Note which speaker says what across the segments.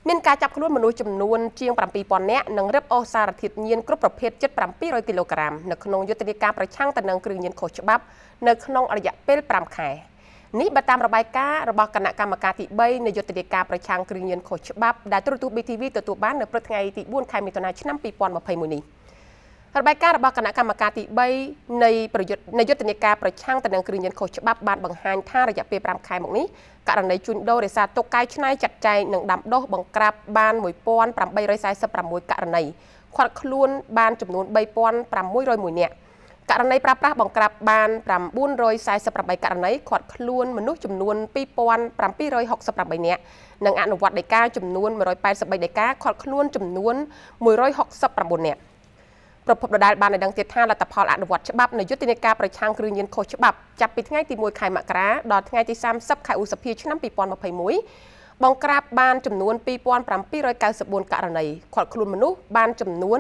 Speaker 1: មានការចាប់ខ្លួនមនុស្សចំនួនជាង 7,000 នាក់និងរឹបអូសសារធាតុញៀនគ្រប់ប្រភេទជិត 700 គីឡូក្រាមនៅក្នុងយុទ្ធនាការប្រឆាំងទៅនឹងគ្រឿងញៀនខុសច្បាប់នៅក្នុងរយៈពេល 5 ខែនេះបើតាមរបាយការណ៍របស់គណៈកម្មការទី3នៃយុទ្ធនាការប្រឆាំងគ្រឿងញៀនខុសច្បាប់ដែលទូរទស្សន៍ BTV ទទួលបាននៅព្រឹកថ្ងៃទី4 ខែមិថុនាឆ្នាំ 2021 នេះរបាយការណ៍របស់គណៈកម្មការទី3នៃយុទ្ធនាការប្រឆាំងទៅនឹងគ្រឿងញៀនខុសច្បាប់បានបង្ហាញថារយៈពេល 5 ខែមកនេះករណីជួញដូររសារទុកកែច្នៃចាត់ចែងនិងដាំដុះបង្ក្រាបបាន 1846 ករណីឃាត់ខ្លួនបានចំនួន 3601 នាក់ករណីប្រើប្រាស់បង្ក្រាបបាន 948 ករណីឃាត់ខ្លួនមនុស្សចំនួន 2768 នាក់និងអនុវត្តដីកាចំនួន 183 ដីកាឃាត់ខ្លួនចំនួន 169 នាក់ប្រពន្ធដដែលបានឲ្យដឹងទៀតថាលទ្ធផលអនុវត្តច្បាប់នៃយុទ្ធនាការប្រឆាំងគ្រឿងញៀនខុសច្បាប់ចាប់ពីថ្ងៃទី1ខែមករាដល់ថ្ងៃទី30ខែឧសភាឆ្នាំ 2021បង្ក្រាបបានចំនួន 2794 ករណីឃាត់ខ្លួនមនុស្សបានចំនួន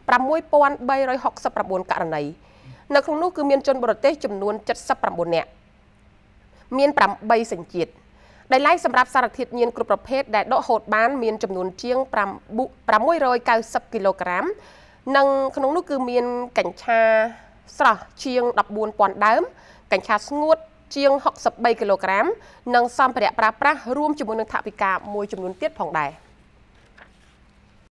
Speaker 1: 6369 ករណីនៅក្នុងនោះគឺមានជនបរទេសចំនួន 79 នាក់មាន 8 សញ្ជាតិដែលឡែកសម្រាប់សារធាតុញៀនគ្រប់ប្រភេទដែលដកហូតបានមានចំនួនជាង 690 គីឡូក្រាមនិងក្នុងនោះគឺមានកញ្ឆាស្រស់ជាង 14,000 ដើមកញ្ឆាស្ងួតជាង 63 គីឡូក្រាមនិងសម្ភារៈប្រើប្រាស់រួមជាមួយនឹងថវិកាមួយចំនួនទៀតផងដែរ